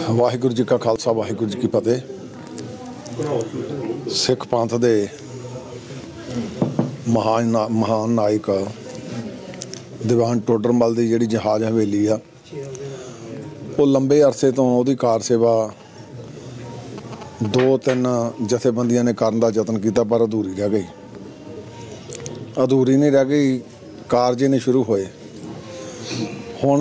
ਵਾਹਿਗੁਰੂ जी का खालसा वाहिगुरू जी की फतेह। सिख पंथ के महान नायक दीवान टोडरमल की जी जहाज हवेली आ वो लंबे अरसे तो वो कार सेवा 2-3 जथेबंदियों ने करने का यतन किया पर अधूरी रह गई। अधूरी नहीं रह गई, कारज नहीं शुरू होए। हुण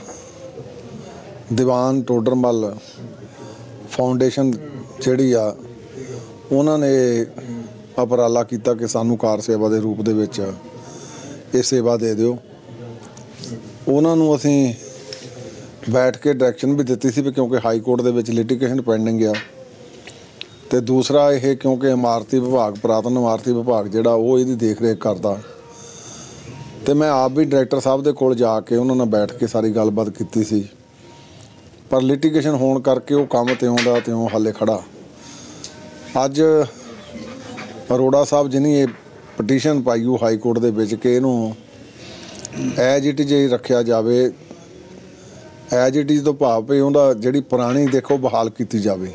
दीवान टोडरमल फाउंडेशन जिहड़ी आ उन्हां ने उपराला किया कि सानू कार सेवा के रूप दे विच ये सेवा दे दिओ। उन्हां नूं असीं बैठ के डायरैक्शन भी दित्ती सी क्योंकि हाई कोर्ट दे विच लिटिगेशन पेंडिंग आ ते दूसरा यह क्योंकि इमारती विभाग पुरातन इमारती विभाग जिहड़ा वो इहदी देख रेख करदा ते मैं आप भी डायरैक्टर साहब दे कोल जाके उन्हां नाल बैठ के सारी गलबात कीती सी पर लिटिगेशन होने करके वो काम त्यों दा त्यों हाले खड़ा। अज अरोड़ा साहब जिन्हें ये पटीशन पाई वो हाई कोर्ट दे विच कि इहनूं एज इट इज रखिया जाए। एज इट इज तो भाव भी उहदा जिहड़ी पुरानी देखो बहाल की जाए।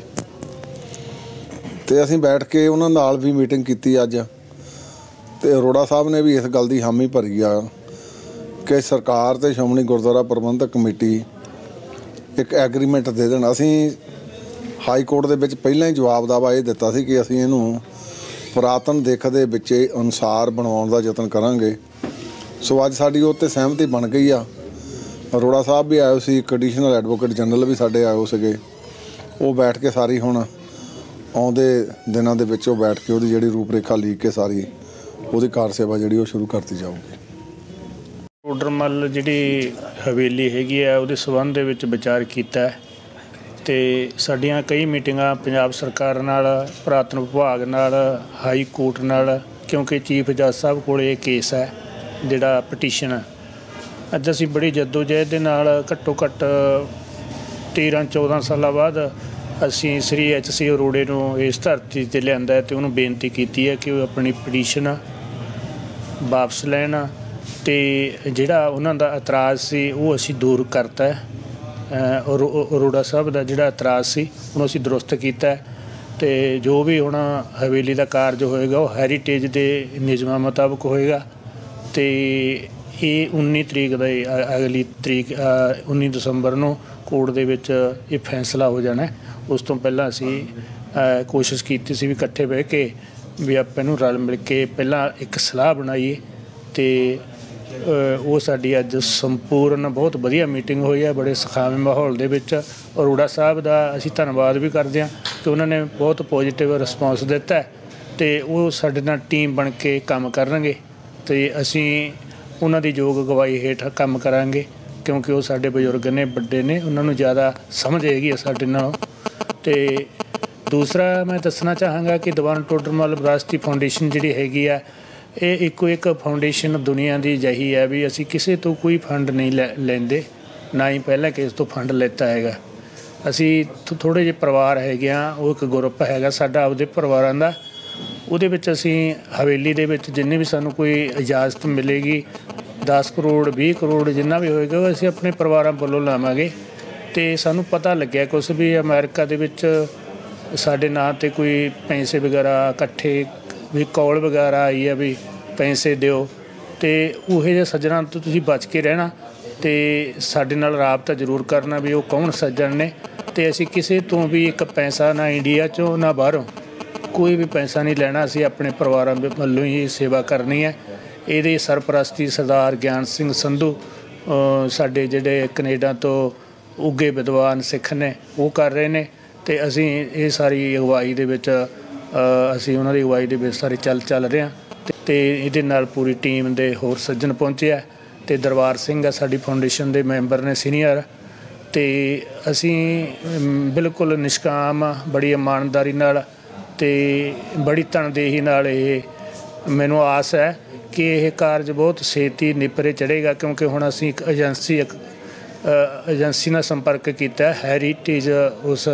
तो असीं बैठ के उन्हां नाल भी मीटिंग की अज ते अरोड़ा साहब ने भी इस गल की हामी भरी आ कि सरकार ते श्रोमणी गुरुद्वारा प्रबंधक कमेटी एक एग्रीमेंट दे देण। असीं हाई कोर्ट दे विच पहिलां ही जवाब दावा ये दिता सी कि असीं इहनूं पुरातन दिख दे विच अनुसार बनाउण दा यतन करांगे। सो अज साडी उत्ते सहमति बन गई आ। अरोड़ा साहब भी आए सी, कंडीशनल एडवोकेट जनरल भी साडे आए सीगे। वो बैठ के सारी हुण आउंदे दिनां दे विच बैठ के उहदी जिहड़ी रूपरेखा लीक के सारी उहदी कार सेवा जिहड़ी वो शुरू करती जाऊगी। टोडरमल जी हवेली हैगी है उहदे संबंध दे विच विचार किया ते साडियां कई मीटिंगां पंजाब सरकार नाल, पुरातन विभाग नाल, हाई कोर्ट नाल, क्योंकि चीफ जज साहब कोल ये केस है जिहड़ा पटीशन अज असीं बड़ी जद्दोजहद दे नाल घट्टो घट्ट 13-14 साल बाद असीं श्री HC अरोड़े नूं इस धरती ते लिआंदा ते उहनूं बेनती कीती है कि वो अपनी पटीशन वापस लैण ते जिहड़ा उन्हां दा इतराज़ सी वो असीं दूर करता है। अरोड़ा साहब दा जिहड़ा इतराज़ सी उहनूं असीं दुरुस्त कीता ते जो भी हुण हवेली दा कारज होएगा वो हैरीटेज दे नियमां मुताबक होएगा ते ये 19 तरीक दा अगली तरीक 19 दसंबर नूं कोर्ट दे विच ये फैसला हो जाना है। उस तो पहलां असीं कोशिश कीती सी भी इकट्ठे बह के भी आपां नूं रल मिल के पहलां एक सलाह बनाईए ते वो साडी अज संपूर्ण बहुत वधिया मीटिंग हुई है बड़े सखावे माहौल दे विच। अरोड़ा साहब दा असीं धन्नवाद भी करदे हां कि उन्होंने बहुत पॉजिटिव रिस्पॉन्स दिता है ते वो साडे नाल टीम बन के काम करनगे ते असीं उन्हां दी योग अगवाई हेठ काम करांगे क्योंकि वो साडे बजुर्ग ने, बड़े ने, उन्होंने ज़्यादा समझ हैगी है साडे नाल। ते दूसरा मैं दसना चाहांगा कि दीवान टोडरमल विरासती फाउंडेशन जिहड़ी हैगी आ ये इक्को एक फाउंडेशन दुनिया की जही है भी असी किसी तो कोई फंड नहीं लेंदे, ना ही पहले किस तो फंड लेता है। असी थोड़े जे परिवार है वो एक ग्रुप है साडा आपदे परिवारां दा उहदे विच असी हवेली दे विच जिन्नी भी सानू कोई इजाजत मिलेगी 10 करोड़ 20 करोड़ जिन्ना भी होएगा वो असी अपने परिवारां वल्लों लावांगे। ते सानू पता लग्या कुछ भी अमेरिका दे विच साडे नां ते कोई पैसे वगैरह इकट्ठे भी कॉल वगैरह आई है भी पैसे दिओ तो उहे जे सज्जनां तो तुसीं बच के रहना तो साडे नाल राबता जरूर करना भी वो कौन सज्जन ने। तो असीं किसी तो भी एक पैसा ना इंडिया चों ना बाहरों कोई भी पैसा नहीं लेना, असीं अपने परिवारां वल्लों ही सेवा करनी है। इहदी सरपरस्ती सरदार ज्ञान सिंह संधू साडे जिहड़े कनेडा तो उगे विद्वान सिख ने वो कर रहे ने ते असीं ये सारी अगवाई दे विच असीं उन्हां दी अगवाई दे विच सारे चल रहे हैं ते इहदे नाल पूरी टीम दे होर सज्जन पहुंचे है ते दरबार सिंह है साडी फाउंडेशन दे मैंबर ने सीनियर ते असीं बिल्कुल निष्काम बड़ी ईमानदारी नाल ते बड़ी तनदेही नाल ये मैनूं आस है कि यह कारज बहुत छेती निपरे चढ़ेगा क्योंकि हुण असीं एक एजेंसी नाल संपर्क किया हैरीटेज उस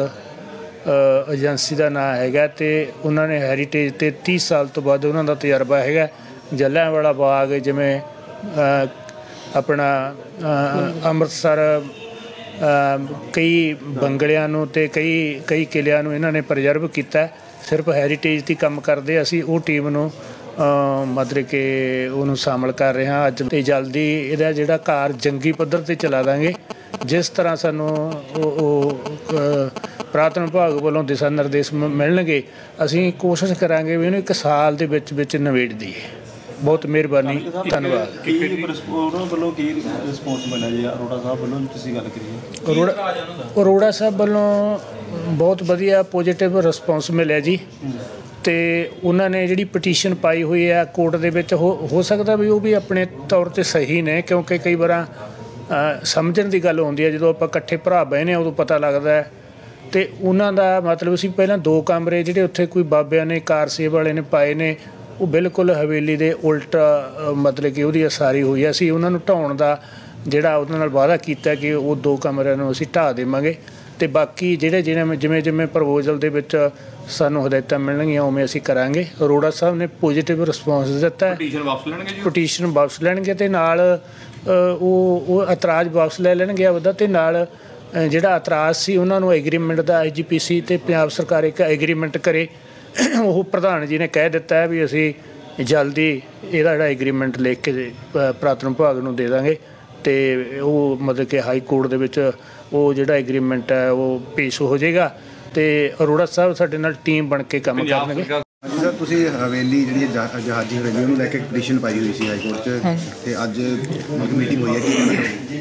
एजेंसी का नाम है तो उन्होंने हैरीटेज ते 30 साल तो बाद उन्होंने तजर्बा है। जलियांवाला बाग जिमें अपना अमृतसर ਕਈ ਬੰਗਲਿਆਂ ਨੂੰ ਤੇ ਕਈ ਕਿਲਿਆਂ ਨੂੰ ਇਹਨਾਂ ਨੇ ਪ੍ਰੀਜ਼ਰਵ ਕੀਤਾ। ਸਿਰਫ ਹੈਰੀਟੇਜ ਦੀ ਕੰਮ ਕਰਦੇ, ਅਸੀਂ ਉਹ ਟੀਮ ਨੂੰ ਮਤਲਬ ਕਿ ਉਹਨੂੰ ਸ਼ਾਮਲ ਕਰ ਰਹੇ ਹਾਂ ਅੱਜ, ਤੇ ਜਲਦੀ ਇਹਦਾ ਜਿਹੜਾ ਕਾਰ ਜੰਗੀ ਪੱਧਰ 'ਤੇ ਚਲਾ ਦਾਂਗੇ। ਜਿਸ ਤਰ੍ਹਾਂ ਸਾਨੂੰ ਉਹ ਪੁਰਾਤਨ ਵਿਭਾਗ ਵੱਲੋਂ ਦਿਸ਼ਾ ਨਿਰਦੇਸ਼ ਮਿਲਣਗੇ, ਅਸੀਂ ਕੋਸ਼ਿਸ਼ ਕਰਾਂਗੇ ਵੀ ਇਹਨੂੰ 1 ਸਾਲ ਦੇ ਵਿੱਚ ਨਿਬੇੜ ਦਈਏ। ਬਹੁਤ ਮਿਹਰਬਾਨੀ, ਧੰਨਵਾਦ। ਉਹਨਾਂ ਵੱਲੋਂ ਕੀ ਰਿਸਪੌਂਸ ਮਿਲਿਆ ਜੀ ਅਰੋੜਾ ਸਾਹਿਬ ਵੱਲੋਂ, ਤੁਸੀਂ ਗੱਲ ਕਰੀਏ? ਅਰੋੜਾ ਸਾਹਿਬ ਵੱਲੋਂ ਬਹੁਤ ਵਧੀਆ ਪੋਜੀਟਿਵ ਰਿਸਪੌਂਸ ਮਿਲਿਆ ਜੀ। ਤੇ ਉਹਨਾਂ ਨੇ ਜਿਹੜੀ ਪਟੀਸ਼ਨ ਪਾਈ ਹੋਈ ਹੈ ਕੋਰਟ ਦੇ ਵਿੱਚ, ਹੋ ਸਕਦਾ ਵੀ ਉਹ ਵੀ ਆਪਣੇ ਤੌਰ 'ਤੇ ਸਹੀ ਨੇ, ਕਿਉਂਕਿ ਕਈ ਵਾਰ ਸਮਝਣ ਦੀ ਗੱਲ ਹੁੰਦੀ ਹੈ। ਜਦੋਂ ਆਪਾਂ ਇਕੱਠੇ ਭਰਾ ਬਹਿਨੇ ਉਦੋਂ ਪਤਾ ਲੱਗਦਾ ਹੈ। ਤੇ ਉਹਨਾਂ ਦਾ ਮਤਲਬ ਸੀ ਪਹਿਲਾਂ 2 ਕਮਰੇ ਜਿਹੜੇ ਉੱਥੇ ਕੋਈ ਬਾਬਿਆਂ ਨੇ ਕਾਰ ਸੇਵਾ ਵਾਲੇ ਨੇ ਪਾਏ ਨੇ, ਉਹ ਬਿਲਕੁਲ ਹਵੇਲੀ ਦੇ ਉਲਟ ਮਤਲਬ ਕਿ ਉਹਦੀ ਉਸਾਰੀ ਹੋਈ ਹੈ। ਅਸੀਂ ਉਹਨਾਂ ਨੂੰ ਢਾਉਣ ਦਾ ਜਿਹੜਾ ਉਹਨਾਂ ਨਾਲ ਵਾਅਦਾ ਕੀਤਾ ਕਿ ਉਹ 2 ਕਮਰਿਆਂ ਨੂੰ ਅਸੀਂ ਢਾਹ ਦੇਵਾਂਗੇ, ਤੇ ਬਾਕੀ ਜਿਵੇਂ ਪ੍ਰਪੋਜ਼ਲ ਦੇ ਵਿੱਚ ਸਾਨੂੰ ਹਦਾਇਤਾਂ ਮਿਲਣਗੀਆਂ ਉਵੇਂ ਅਸੀਂ ਕਰਾਂਗੇ। ਅਰੋੜਾ ਸਾਹਿਬ ਨੇ ਪੋਜੀਟਿਵ ਰਿਸਪੌਂਸ ਦਿੱਤਾ। ਪਟੀਸ਼ਨ ਵਾਪਸ ਲੈਣਗੇ ਤੇ ਨਾਲ ਉਹ ਇਤਰਾਜ਼ ਵਾਪਸ ਲੈ ਲੈਣਗੇ ਆਪਦਾ, ਤੇ ਨਾਲ ਜਿਹੜਾ ਇਤਰਾਜ਼ ਸੀ ਉਹਨਾਂ ਨੂੰ ਐਗਰੀਮੈਂਟ ਦਾ IGPC ਤੇ ਪੰਜਾਬ ਸਰਕਾਰ ਇੱਕ ਐਗਰੀਮੈਂਟ ਕਰੇ। ਉਹ ਪ੍ਰਧਾਨ ਜੀ ਨੇ ਕਹਿ ਦਿੱਤਾ ਵੀ ਅਸੀਂ ਜਲਦੀ ਇਹਦਾ ਜਿਹੜਾ ਐਗਰੀਮੈਂਟ ਲਿਖ ਕੇ ਪੁਰਾਤਨ ਵਿਭਾਗ ਨੂੰ ਦੇ ਦਾਂਗੇ, ਤੇ ਉਹ ਮਤਲਬ ਕਿ ਹਾਈ ਕੋਰਟ ਦੇ ਵਿੱਚ ਉਹ ਜਿਹੜਾ ਐਗਰੀਮੈਂਟ ਹੈ ਉਹ ਪੇਸ਼ ਹੋ ਜਾਏਗਾ, ਤੇ ਅਰੋੜਾ ਸਾਹਿਬ ਸਾਡੇ ਨਾਲ ਟੀਮ ਬਣ ਕੇ ਕੰਮ ਕਰਨਗੇ। ਹਾਂਜੀ ਸਰ, ਤੁਸੀਂ ਹਵੇਲੀ ਜਿਹੜੀ ਜਹਾਜ਼ੀ ਹਵੇਲੀ ਉਹਨੂੰ ਲੈ ਕੇ ਪਟੀਸ਼ਨ ਪਾਈ ਹੋਈ ਸੀ ਹਾਈ ਕੋਰਟ 'ਚ, ਤੇ ਅੱਜ ਮੀਟਿੰਗ ਹੋਈ ਹੈ ਕਿ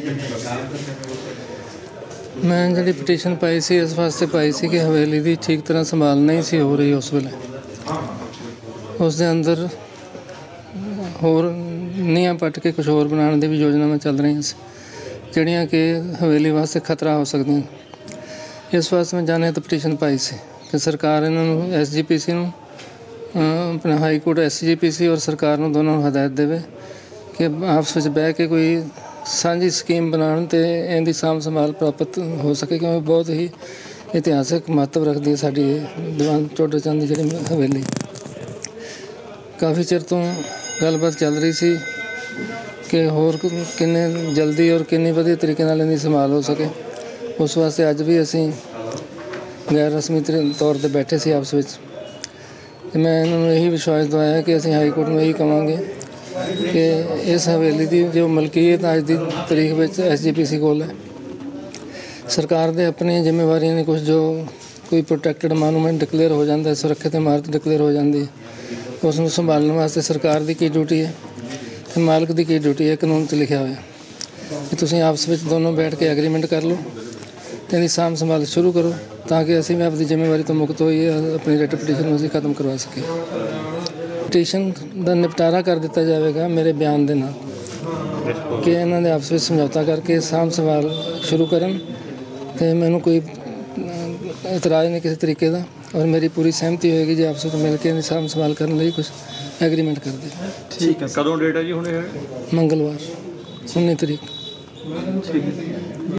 ਮੈਂ ਜਿਹੜੀ ਪਟੀਸ਼ਨ ਪਾਈ ਸੀ ਇਸ ਵਾਸਤੇ ਪਾਈ ਸੀ ਕਿ ਹਵੇਲੀ ਦੀ ਠੀਕ ਤਰ੍ਹਾਂ ਸੰਭਾਲ ਨਹੀਂ ਸੀ ਹੋ ਰਹੀ ਉਸ ਵੇਲੇ। ਉਸ ਦੇ ਅੰਦਰ ਹੋਰ ਨੀਹਾਂ ਪੱਟ ਕੇ ਕੁਝ ਹੋਰ ਬਣਾਉਣ ਦੀ ਵੀ ਯੋਜਨਾਵਾਂ ਚੱਲ ਰਹੀਆਂ ਸੀ, ਜਿਹੜੀਆਂ ਕਿ ਹਵੇਲੀ ਵਾਸਤੇ ਖਤਰਾ ਹੋ ਸਕਦੀਆਂ। ਇਸ ਵਾਸਤੇ ਮੈਂ ਜਾਣੇ ਤਾਂ ਪਟੀਸ਼ਨ ਪਾਈ ਸੀ ਕਿ ਸਰਕਾਰ ਇਹਨਾਂ ਨੂੰ SGPC ਨੂੰ ਆਪਣਾ ਹਾਈ ਕੋਰਟ SGPC ਔਰ ਸਰਕਾਰ ਨੂੰ ਦੋਨਾਂ ਨੂੰ ਹਦਾਇਤ ਦੇਵੇ ਕਿ ਆਪਸ ਵਿੱਚ ਬਹਿ ਕੇ ਕੋਈ ਸਾਂਝੀ ਸਕੀਮ ਬਣਾਉਣ ਤੇ ਇਹਦੀ ਸਾਂਭ ਸੰਭਾਲ ਪ੍ਰਾਪਤ ਹੋ ਸਕੇ, ਕਿਉਂਕਿ ਬਹੁਤ ਹੀ ਇਤਿਹਾਸਕ ਮਹੱਤਵ ਰੱਖਦੀ ਹੈ ਸਾਡੀ ਦੀਵਾਨ ਟੋਡਰ ਚੰਦ ਦੀ ਜਿਹੜੀ ਹਵੇਲੀ। ਕਾਫੀ ਚਿਰ ਤੋਂ ਗੱਲਬਾਤ ਚੱਲ ਰਹੀ ਸੀ ਕਿ ਹੋਰ ਕਿੰਨੇ ਜਲਦੀ ਔਰ ਕਿੰਨੀ ਵਧੀਆ ਤਰੀਕੇ ਨਾਲ ਇਹਦੀ ਸੰਭਾਲ ਹੋ ਸਕੇ। ਉਸ ਵਾਸਤੇ ਅੱਜ ਵੀ ਅਸੀਂ ਗੈਰ ਰਸਮੀ ਤੌਰ 'ਤੇ ਬੈਠੇ ਸੀ ਆਪਸ ਵਿੱਚ, ਅਤੇ ਮੈਂ ਇਹਨਾਂ ਨੂੰ ਇਹੀ ਵਿਸ਼ਵਾਸ ਦਵਾਇਆ ਕਿ ਅਸੀਂ ਹਾਈ ਕੋਰਟ ਨੂੰ ਇਹੀ ਕਹਾਂਗੇ ਕਿ ਇਸ ਹਵੇਲੀ ਦੀ ਜੋ ਮਲਕੀਅਤ ਅੱਜ ਦੀ ਤਰੀਕ ਵਿੱਚ SGPC ਕੋਲ ਹੈ। ਸਰਕਾਰ ਦੇ ਆਪਣੀਆਂ ਜ਼ਿੰਮੇਵਾਰੀਆਂ ਨੇ ਕੁਝ, ਜੋ ਕੋਈ ਪ੍ਰੋਟੈਕਟਡ ਮੋਨੂਮੈਂਟ ਡਿਕਲੇਅਰ ਹੋ ਜਾਂਦਾ, ਸੁਰੱਖਿਅਤ ਇਮਾਰਤ ਡਿਕਲੇਅਰ ਹੋ ਜਾਂਦੀ, ਉਸ ਨੂੰ ਸੰਭਾਲਣ ਵਾਸਤੇ ਸਰਕਾਰ ਦੀ ਕੀ ਡਿਊਟੀ ਹੈ ਅਤੇ ਮਾਲਕ ਦੀ ਕੀ ਡਿਊਟੀ ਹੈ। ਕਾਨੂੰਨ 'ਚ ਲਿਖਿਆ ਹੋਇਆ ਕਿ ਤੁਸੀਂ ਆਪਸ ਵਿੱਚ ਦੋਨੋਂ ਬੈਠ ਕੇ ਐਗਰੀਮੈਂਟ ਕਰ ਲਓ ਅਤੇ ਇਹਦੀ ਸਾਂਭ ਸੰਭਾਲ ਸ਼ੁਰੂ ਕਰੋ, ਤਾਂ ਕਿ ਅਸੀਂ ਵੀ ਆਪਣੀ ਜ਼ਿੰਮੇਵਾਰੀ ਤੋਂ ਮੁਕਤ ਹੋਈਏ, ਆਪਣੀ ਰਿਟ ਪਟੀਸ਼ਨ ਨੂੰ ਅਸੀਂ ਖਤਮ ਕਰਵਾ ਸਕੀਏ। ਪਟੀਸ਼ਨ ਦਾ ਨਿਪਟਾਰਾ ਕਰ ਦਿੱਤਾ ਜਾਵੇਗਾ ਮੇਰੇ ਬਿਆਨ ਦੇ ਨਾਲ ਕਿ ਇਹਨਾਂ ਦੇ ਆਪਸ ਵਿੱਚ ਸਮਝੌਤਾ ਕਰਕੇ ਸਾਂਭ ਸੰਭਾਲ ਸ਼ੁਰੂ ਕਰਨ, ਅਤੇ ਮੈਨੂੰ ਕੋਈ ਇਤਰਾਜ਼ ਨਹੀਂ ਕਿਸੇ ਤਰੀਕੇ ਦਾ, ਔਰ ਮੇਰੀ ਪੂਰੀ ਸਹਿਮਤੀ ਹੋਏਗੀ ਜੇ ਆਪਸ ਵਿੱਚ ਮਿਲ ਕੇ ਸਾਂਭ ਸੰਭਾਲ ਕਰਨ ਲਈ ਕੁਝ ਐਗਰੀਮੈਂਟ ਕਰਦੇ। ਠੀਕ ਹੈ, ਕਦੋਂ ਡੇਟ ਹੈ ਜੀ ਹੁਣ ਇਹ? ਮੰਗਲਵਾਰ 19 ਤਰੀਕ। ਠੀਕ ਹੈ।